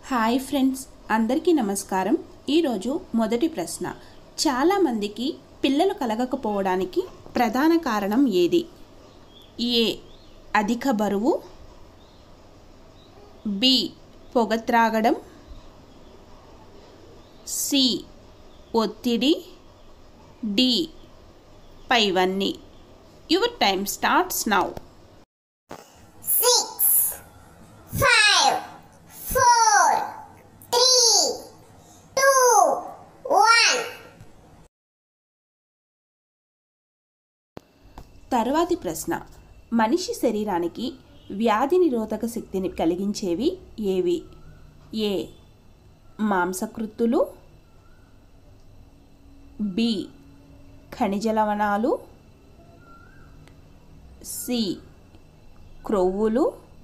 Hi friends, అందరికీ నమస్కారం. ఈరోజు మొదటి ప్రశ్న. చాలామందికి పిల్లలు కలగకపోవడానికి ప్రధాన కారణం ఏది? ఏ. అధిక బరువు, బి. పొగ త్రాగడం, సి. ఒత్తిడి, డి. పైవన్నీ. Your time starts now. 6, 5, 4, 3, 2, 1. తర్వాతి ప్రశ్న. మనిషి శరీరానికి వ్యాధి నిరోధక శక్తిని కలిగించేవి ఏవి? ఏ. మాంసకృత్తులు, బి. ఖనిజ లవణాలు, సి. క్రొవ్వులు,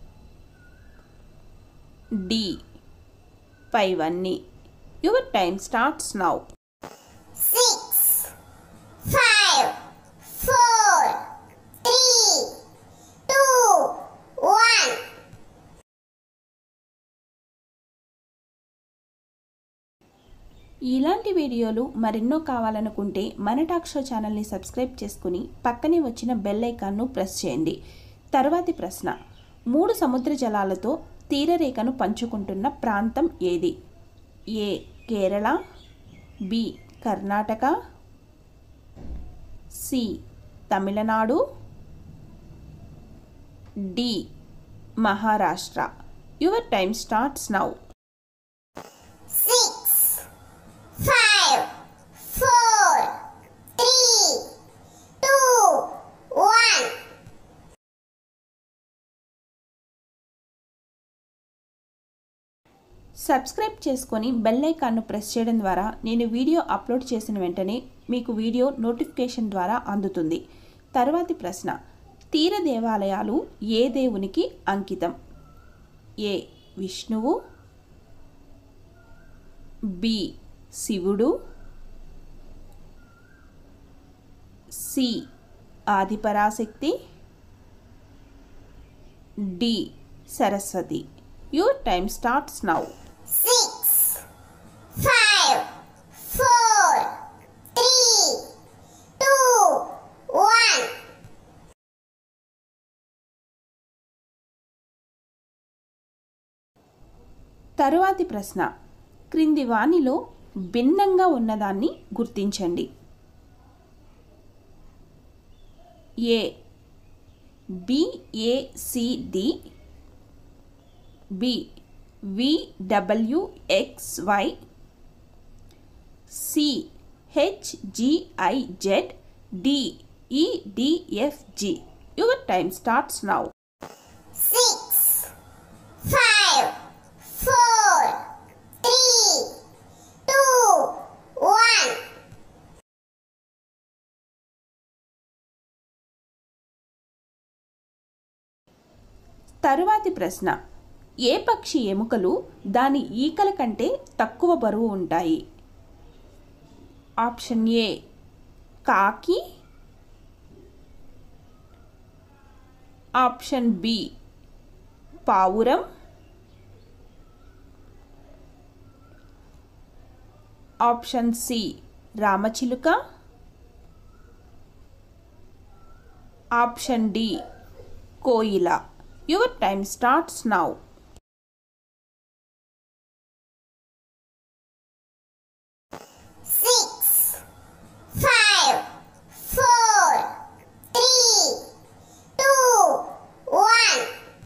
డి. పైవన్నీ. Your time starts now. 6, 5, 4, 3, 2, 1. ఇలాంటి వీడియోలు మరెన్నో కావాలనుకుంటే మన టాక్ షో ఛానల్ని సబ్స్క్రైబ్ చేసుకుని పక్కనే వచ్చిన బెల్ ఐకాన్ను ప్రెస్ చేయండి. తర్వాతి ప్రశ్న. 3 సముద్ర జలాలతో తీరరేఖను పంచుకుంటున్న ప్రాంతం ఏది? A. Kerala, B. Karnataka, C. Tamil Nadu, D. Maharashtra. Your time starts now. 6, 5, 4, 3, 2, 1. Subscribe చేసుకొని బెల్ ఐకాన్ను ప్రెస్ చేయడం ద్వారా నేను వీడియో అప్లోడ్ చేసిన వెంటనే మీకు వీడియో నోటిఫికేషన్ ద్వారా అందుతుంది. తర్వాతి ప్రశ్న. తీర దేవాలయాలు ఏ దేవునికి అంకితం? ఏ. విష్ణువు, బి. శివుడు, C. Adiparashakti, D. Saraswati. Your time starts now. 6, 5, 4, 3, 2, 1. తరువాతి ప్రశ్న. క్రింది వానిలో భిన్నంగా ఉన్నదాన్ని గుర్తించండి. A. BACD, B. VWXY, C. HGIZ, D. EDFG. Your time starts now. 6, 5, 4, 3, 2, 1. తరువాతి ప్రశ్న. ఏ పక్షి ఎముకలు దాని ఈకల కంటే తక్కువ బరువు ఉంటాయి? Option A. కాకి, ఆప్షన్ బి. పావురం, ఆప్షన్ సి. రామచిలుక, ఆప్షన్ డి. కోయిల. Your time starts now. 6, 5, 4, 3, 2, 1.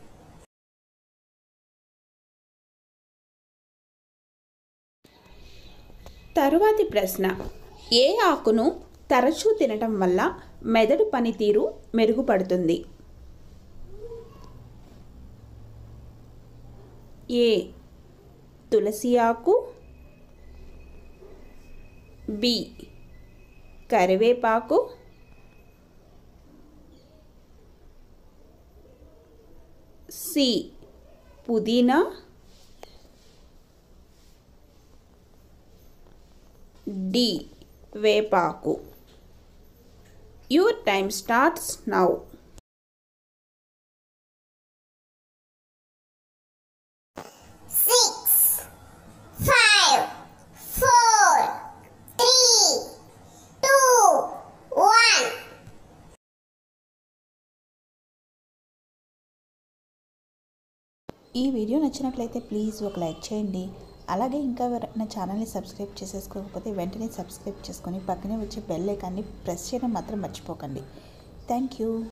తరువాతి ప్రశ్న. ఏ ఆకును తరచూ తినటం వల్ల మెదడు పనితీరు మెరుగుపడుతుంది? ఏ. తులసి ఆకు, బి. కరివేపాకు, సి. పుదీనా, డి. వేపాకు. Your time starts now. 6, ఈ వీడియో నచ్చినట్లయితే ప్లీజ్ ఒక లైక్ చేయండి. అలాగే ఇంకా నా ఛానల్ని సబ్స్క్రైబ్ చేసుకోకపోతే వెంటనే సబ్స్క్రైబ్ చేసుకొని పక్కనే వచ్చే బెల్ ఐకాన్ని ప్రెస్ చేయడం మాత్రం మర్చిపోకండి. Thank you.